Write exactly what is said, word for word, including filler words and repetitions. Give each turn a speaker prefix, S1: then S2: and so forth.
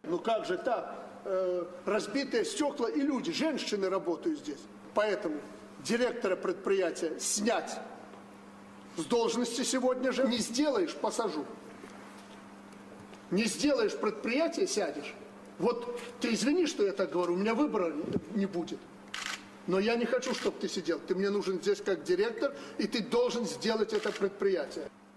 S1: Ну как же так? Э, разбитые стекла и люди, женщины работают здесь. Поэтому директора предприятия снять с должности сегодня же. Не сделаешь, посажу. Не сделаешь предприятие, сядешь. Вот ты извини, что я так говорю, у меня выбора не будет. Но я не хочу, чтобы ты сидел. Ты мне нужен здесь как директор, и ты должен сделать это предприятие.